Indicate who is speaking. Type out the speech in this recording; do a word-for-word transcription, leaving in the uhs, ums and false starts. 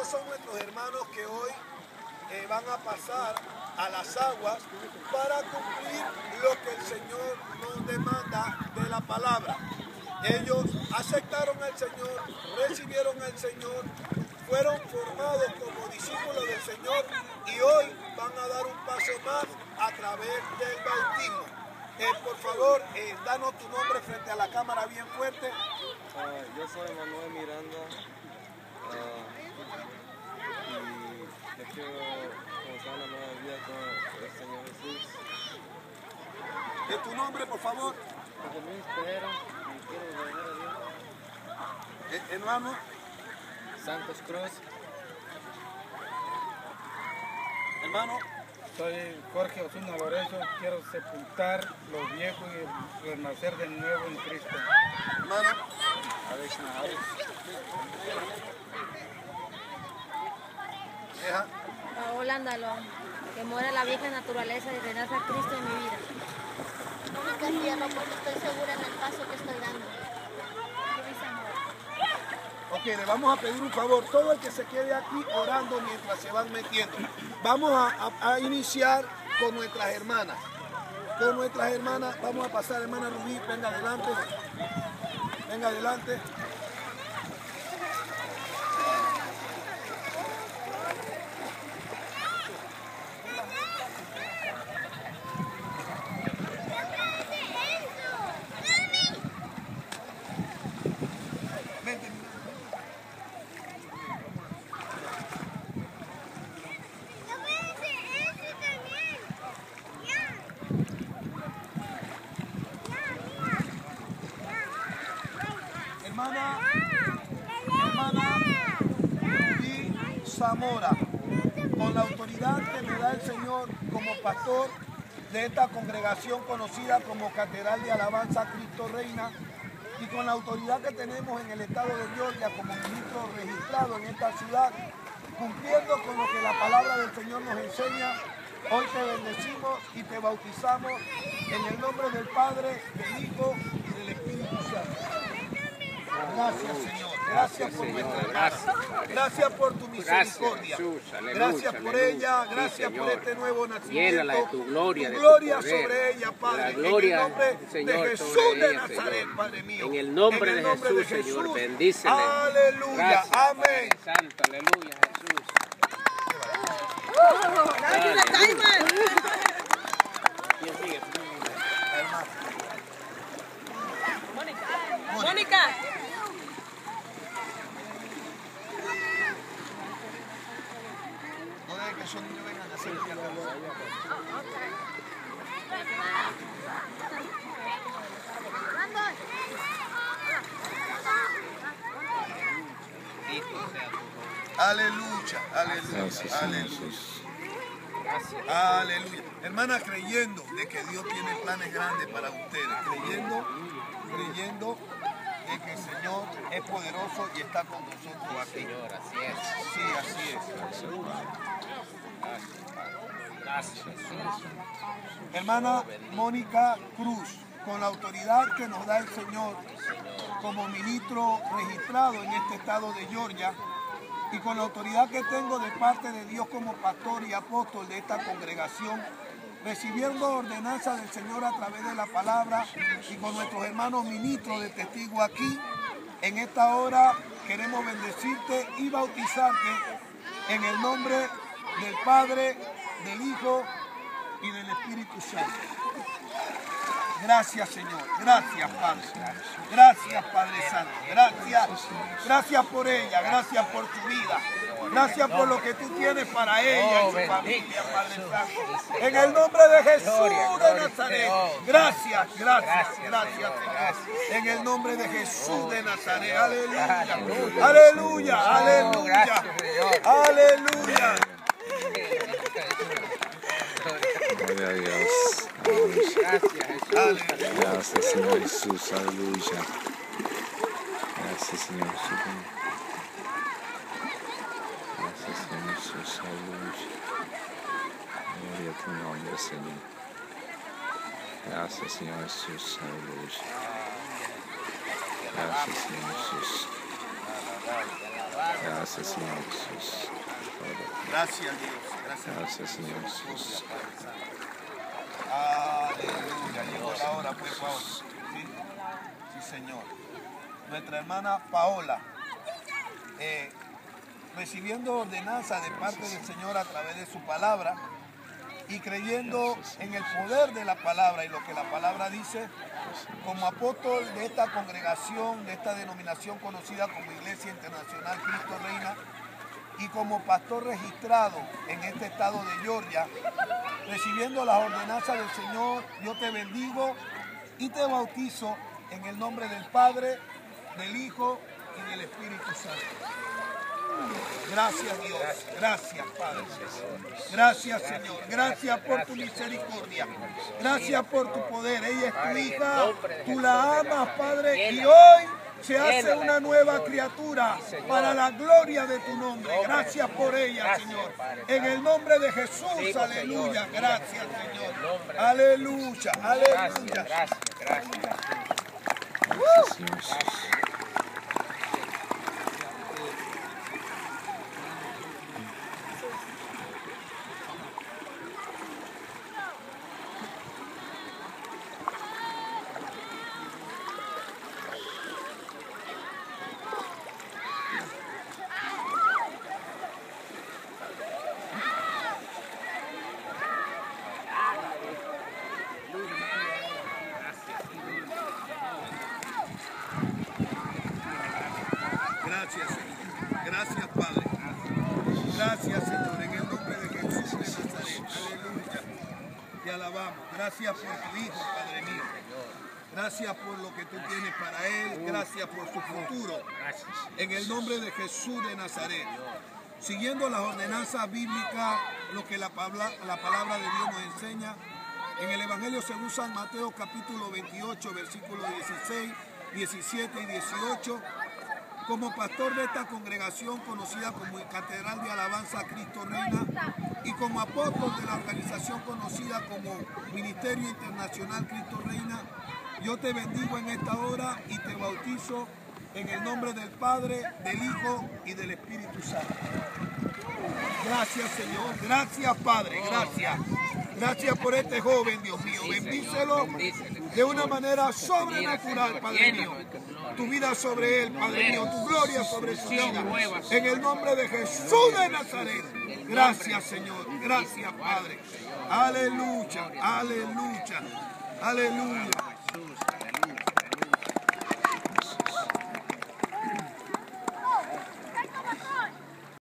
Speaker 1: estos son nuestros hermanos que hoy eh, van a pasar a las aguas para cumplir lo que el Señor nos demanda de la palabra. Ellos aceptaron al Señor, recibieron al Señor, fueron formados como discípulos del Señor y hoy van a dar un paso más a través del bautismo. Eh, por favor, eh, danos tu nombre frente a la cámara bien fuerte.
Speaker 2: Uh, yo soy Manuel Miranda uh, y yo quiero comenzar una nueva vida con el Señor Jesús.
Speaker 1: ¿De tu nombre, por favor?
Speaker 2: José Luis Pedro, y quiero volver a Dios.
Speaker 1: Eh, hermano.
Speaker 2: Santos Cruz.
Speaker 1: Hermano.
Speaker 3: Soy Jorge Osuna Lorenzo, quiero sepultar lo viejo y renacer de nuevo en Cristo.
Speaker 1: Hermano.
Speaker 4: Hija. Paola Andalón, que muera la vieja naturaleza y renace a Cristo en mi vida.
Speaker 5: Mónica Fierro, porque estoy segura en el paso que estoy dando.
Speaker 1: Ok, le vamos a pedir un favor, todo el que se quede aquí orando mientras se van metiendo. Vamos a, a, a iniciar con nuestras hermanas. Con nuestras hermanas, vamos a pasar, hermana Rubí, venga adelante. Venga adelante. Hermana, hermana Rubí Zamora, con la autoridad que me da el Señor como pastor de esta congregación conocida como Catedral de Alabanza Cristo Reina, y con la autoridad que tenemos en el estado de Georgia como ministro registrado en esta ciudad, cumpliendo con lo que la palabra del Señor nos enseña, hoy te bendecimos y te bautizamos en el nombre del Padre, del Hijo y del Espíritu Santo. Gracias, Señor. Gracias por nuestra gracia. Gracias por tu misericordia. Gracias por ella. Gracias por este nuevo nacimiento.
Speaker 6: Llénala de tu gloria,
Speaker 1: tu
Speaker 6: de
Speaker 1: gloria
Speaker 6: tu poder.
Speaker 1: sobre ella, Padre.
Speaker 6: La gloria,
Speaker 1: en el nombre
Speaker 6: Señor,
Speaker 1: de Jesús
Speaker 6: sobre
Speaker 1: de
Speaker 6: ella,
Speaker 1: Nazaret,
Speaker 6: Señor.
Speaker 1: Padre mío.
Speaker 6: En el nombre,
Speaker 1: En el
Speaker 6: de,
Speaker 1: nombre
Speaker 6: Jesús,
Speaker 1: de Jesús,
Speaker 6: Señor, bendícele.
Speaker 1: Aleluya.
Speaker 6: Gracias,
Speaker 1: Amén.
Speaker 6: Padre Santo, aleluya, Jesús. ¿Quién sigue?
Speaker 7: Mónica. Mónica.
Speaker 1: No dejen que esos niños vengan a hacer que Aleluya, aleluya, aleluya. Aleluya. Hermana, creyendo de que Dios tiene planes grandes para ustedes, creyendo, creyendo de que el Señor es poderoso y está con nosotros aquí.
Speaker 6: Señor, así es.
Speaker 1: Sí, así es.
Speaker 6: Gracias, Jesús.
Speaker 1: Hermana Mónica Cruz, con la autoridad que nos da el Señor como ministro registrado en este estado de Georgia y con la autoridad que tengo de parte de Dios como pastor y apóstol de esta congregación, recibiendo ordenanza del Señor a través de la palabra y con nuestros hermanos ministros de testigo aquí, en esta hora queremos bendecirte y bautizarte en el nombre del Padre, del Hijo y del Espíritu Santo. Gracias, Señor. Gracias, Padre. Gracias, Padre Santo. Gracias. Gracias por ella. Gracias por tu vida. Gracias por lo que tú tienes para ella y su familia, Padre Santo. En el nombre de Jesús de Nazaret. Gracias, gracias, gracias, Señor. En el nombre de Jesús de Nazaret. Aleluya. Aleluya. Aleluya. Aleluya.
Speaker 8: Gloria a Dios.
Speaker 6: Gracias, Jesús.
Speaker 8: Gracias, Señor Jesús. Aleluya. Gracias, Señor Jesús. Gracias, Señor Jesús. Aleluya. Gloria a tu nombre, Señor. Gracias, Señor Jesús. Aleluya. Gracias, Señor Jesús. Gracias, Señor Jesús.
Speaker 1: Gracias, Dios. Gracias,
Speaker 8: Gracias, Señor Jesús.
Speaker 1: Aleluya. Llegó la hora, pues, Paola. ¿Sí? Sí, Señor. Nuestra hermana Paola, eh, recibiendo ordenanza de parte del Señor a través de su palabra y creyendo en el poder de la palabra y lo que la palabra dice, como apóstol de esta congregación, de esta denominación conocida como Iglesia Internacional Cristo Reina, y como pastor registrado en este estado de Georgia, recibiendo las ordenanzas del Señor, yo te bendigo y te bautizo en el nombre del Padre, del Hijo y del Espíritu Santo. Gracias, Dios. Gracias, Padre. Gracias, Señor. Gracias por tu misericordia. Gracias por tu poder. Ella es tu hija. Tú la amas, Padre. Y hoy se hace una nueva criatura para la gloria de tu nombre. Gracias por ella, Señor. En el nombre de Jesús, aleluya. Gracias, Señor. Aleluya, aleluya.
Speaker 6: Gracias, gracias.
Speaker 8: Gracias, Señor Jesús.
Speaker 1: Gracias, Señor. Gracias, Padre. Gracias, Señor, en el nombre de Jesús de Nazaret. Aleluya. Te alabamos. Gracias por tu Hijo, Padre mío. Gracias por lo que tú tienes para Él. Gracias por su futuro. En el nombre de Jesús de Nazaret. Siguiendo las ordenanzas bíblicas, lo que la palabra, la palabra de Dios nos enseña, en el Evangelio según San Mateo capítulo veintiocho, versículos dieciséis, diecisiete y dieciocho, como pastor de esta congregación conocida como Catedral de Alabanza a Cristo Reina y como apóstol de la organización conocida como Ministerio Internacional Cristo Reina, yo te bendigo en esta hora y te bautizo en el nombre del Padre, del Hijo y del Espíritu Santo. Gracias, Señor. Gracias, Padre. Gracias. Gracias por este joven, Dios mío. Bendícelo de una manera sobrenatural, Padre mío. Tu vida sobre él, Padre mío. Tu gloria sobre su vida. En el nombre de Jesús de Nazaret. Gracias, Señor. Gracias, Padre. Aleluya. Aleluya. Aleluya.